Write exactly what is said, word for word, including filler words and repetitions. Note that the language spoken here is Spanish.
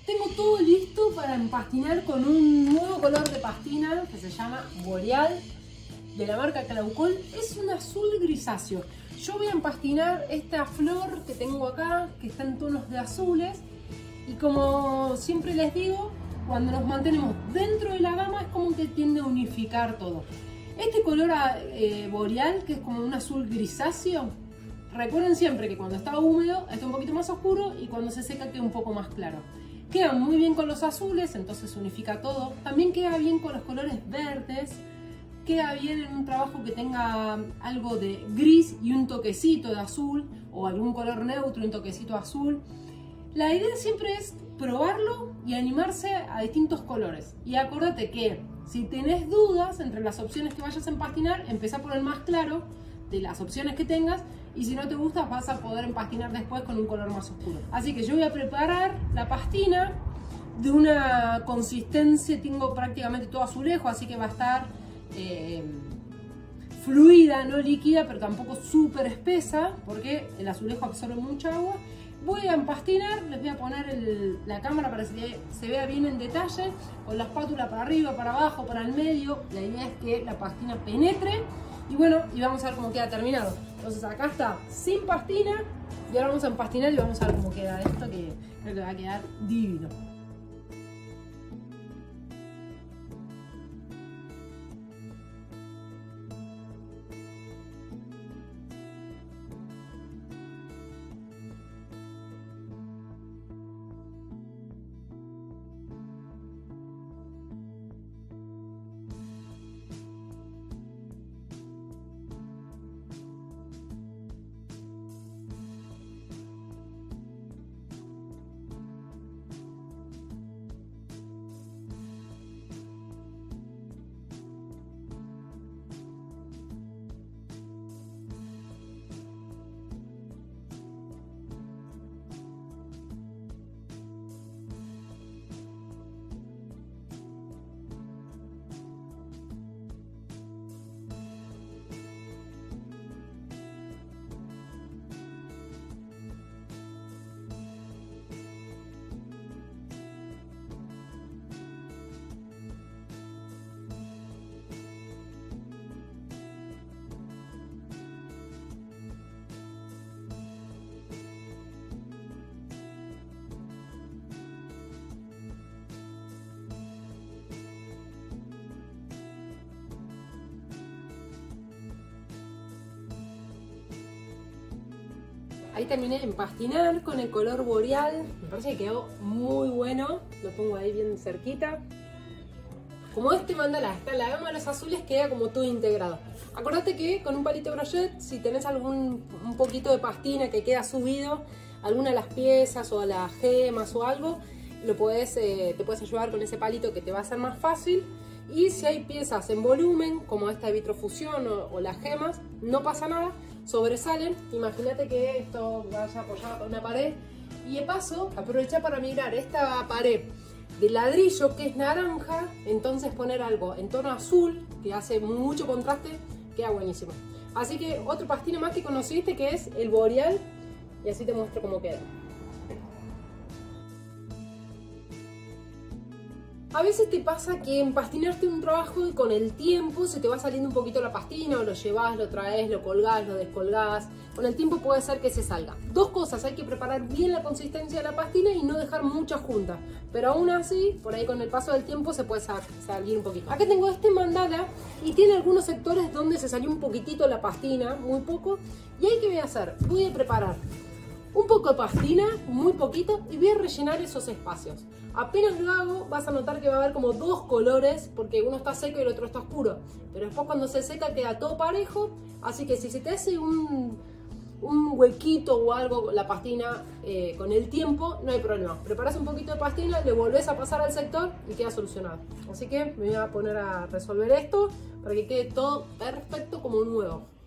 tengo todo listo para empastinar con un nuevo color de pastina que se llama Boreal, de la marca Claucol. Es un azul grisáceo. Yo voy a empastinar esta flor que tengo acá, que está en tonos de azules. Y como siempre les digo, cuando nos mantenemos dentro de la gama es como que tiende a unificar todo. Este color eh, Boreal, que es como un azul grisáceo, recuerden siempre que cuando está húmedo está un poquito más oscuro y cuando se seca queda un poco más claro. Queda muy bien con los azules, entonces unifica todo. También queda bien con los colores verdes. Queda bien en un trabajo que tenga algo de gris y un toquecito de azul, o algún color neutro y un toquecito azul. La idea siempre es probarlo y animarse a distintos colores. Y acuérdate que si tenés dudas entre las opciones que vayas a empastinar, empezá por el más claro de las opciones que tengas, y si no te gusta vas a poder empastinar después con un color más oscuro. Así que yo voy a preparar la pastina de una consistencia, tengo prácticamente todo azulejo, así que va a estar eh, fluida, no líquida, pero tampoco súper espesa, porque el azulejo absorbe mucha agua. Voy a empastinar, les voy a poner el, la cámara para que se vea bien en detalle, con la espátula para arriba, para abajo, para el medio. La idea es que la pastina penetre. Y bueno, y vamos a ver cómo queda terminado. Entonces acá está sin pastina, y ahora vamos a empastinar y vamos a ver cómo queda esto, que creo que va a quedar divino. Ahí terminé de empastinar con el color Boreal. Me parece que quedó muy bueno. Lo pongo ahí bien cerquita. Como este mandala está en la gama de los azules, queda como todo integrado. Acordate que con un palito brochet, si tenés algún un poquito de pastina que queda subido, alguna de las piezas o a las gemas o algo, lo podés, eh, te puedes ayudar con ese palito que te va a ser más fácil. Y si hay piezas en volumen, como esta de vitrofusión o, o las gemas, no pasa nada, sobresalen. Imagínate que esto vaya apoyado con una pared. Y de paso, aprovecha para mirar esta pared de ladrillo que es naranja, entonces poner algo en tono azul, que hace mucho contraste, queda buenísimo. Así que otro pastina más que conociste, que es el Boreal, y así te muestro cómo queda. A veces te pasa que empastinaste un trabajo y con el tiempo se te va saliendo un poquito la pastina, o lo llevas, lo traes, lo colgás, lo descolgás. Con el tiempo puede ser que se salga. Dos cosas, hay que preparar bien la consistencia de la pastina y no dejar muchas juntas. Pero aún así, por ahí con el paso del tiempo se puede salir un poquito. Acá tengo este mandala y tiene algunos sectores donde se salió un poquitito la pastina, muy poco. Y ahí, ¿qué voy a hacer? Voy a preparar un poco de pastina, muy poquito, y voy a rellenar esos espacios. Apenas lo hago, vas a notar que va a haber como dos colores, porque uno está seco y el otro está oscuro. Pero después cuando se seca queda todo parejo, así que si se te hace un, un huequito o algo, la pastina eh, con el tiempo, no hay problema. Preparas un poquito de pastina, le volvés a pasar al sector y queda solucionado. Así que me voy a poner a resolver esto para que quede todo perfecto como nuevo.